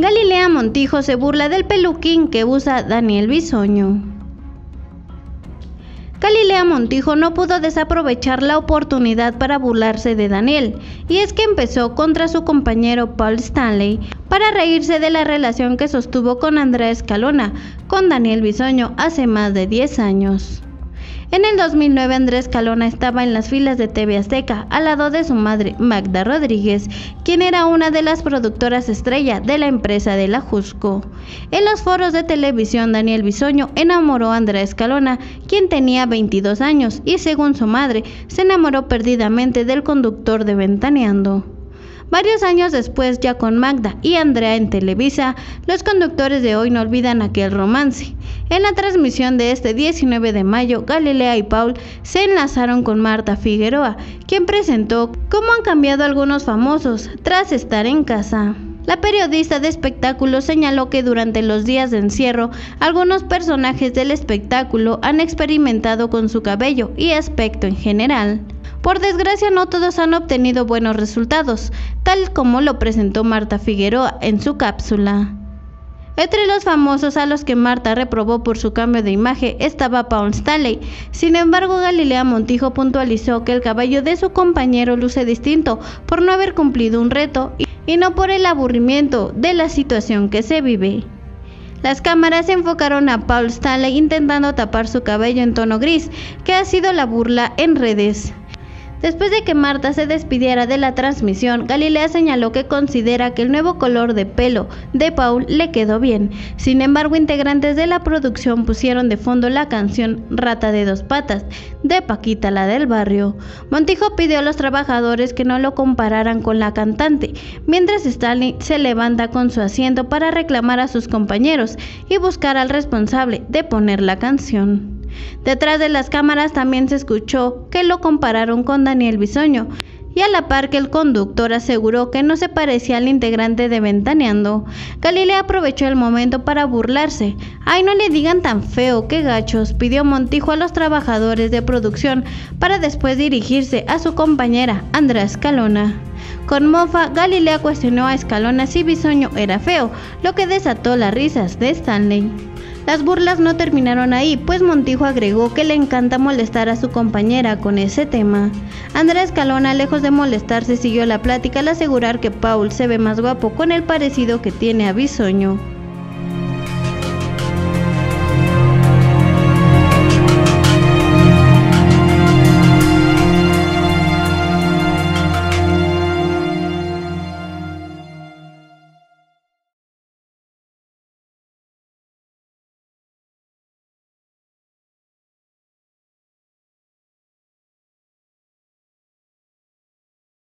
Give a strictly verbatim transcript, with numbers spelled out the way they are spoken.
Galilea Montijo se burla del peluquín que usa Daniel Bisoño. Galilea Montijo no pudo desaprovechar la oportunidad para burlarse de Daniel, y es que empezó contra su compañero Paul Stanley para reírse de la relación que sostuvo con Andrea Escalona con Daniel Bisoño hace más de diez años. En el dos mil nueve, Andrea Escalona estaba en las filas de T V Azteca al lado de su madre Magda Rodríguez, quien era una de las productoras estrella de la empresa de la Jusco. En los foros de televisión, Daniel Bisoño enamoró a Andrea Escalona, quien tenía veintidós años, y según su madre, se enamoró perdidamente del conductor de Ventaneando. Varios años después, ya con Magda y Andrea en Televisa, los conductores de hoy no olvidan aquel romance. En la transmisión de este diecinueve de mayo, Galilea y Paul se enlazaron con Marta Figueroa, quien presentó cómo han cambiado algunos famosos tras estar en casa. La periodista de espectáculos señaló que durante los días de encierro, algunos personajes del espectáculo han experimentado con su cabello y aspecto en general. Por desgracia, no todos han obtenido buenos resultados, tal como lo presentó Marta Figueroa en su cápsula. Entre los famosos a los que Marta reprobó por su cambio de imagen estaba Paul Stanley. Sin embargo, Galilea Montijo puntualizó que el cabello de su compañero luce distinto por no haber cumplido un reto y no por el aburrimiento de la situación que se vive. Las cámaras se enfocaron a Paul Stanley intentando tapar su cabello en tono gris, que ha sido la burla en redes. Después de que Marta se despidiera de la transmisión, Galilea señaló que considera que el nuevo color de pelo de Paul le quedó bien. Sin embargo, integrantes de la producción pusieron de fondo la canción Rata de dos patas, de Paquita la del barrio. Montijo pidió a los trabajadores que no lo compararan con la cantante, mientras Stanley se levanta con su asiento para reclamar a sus compañeros y buscar al responsable de poner la canción. Detrás de las cámaras también se escuchó que lo compararon con Daniel Bisoño, y a la par que el conductor aseguró que no se parecía al integrante de Ventaneando. Galilea aprovechó el momento para burlarse. «Ay, no le digan tan feo, qué gachos», pidió Montijo a los trabajadores de producción, para después dirigirse a su compañera Andrea Escalona. Con mofa, Galilea cuestionó a Escalona si Bisoño era feo, lo que desató las risas de Stanley. Las burlas no terminaron ahí, pues Montijo agregó que le encanta molestar a su compañera con ese tema. Andrea Escalona, lejos de molestarse, siguió la plática al asegurar que Paul se ve más guapo con el parecido que tiene a Bisoño.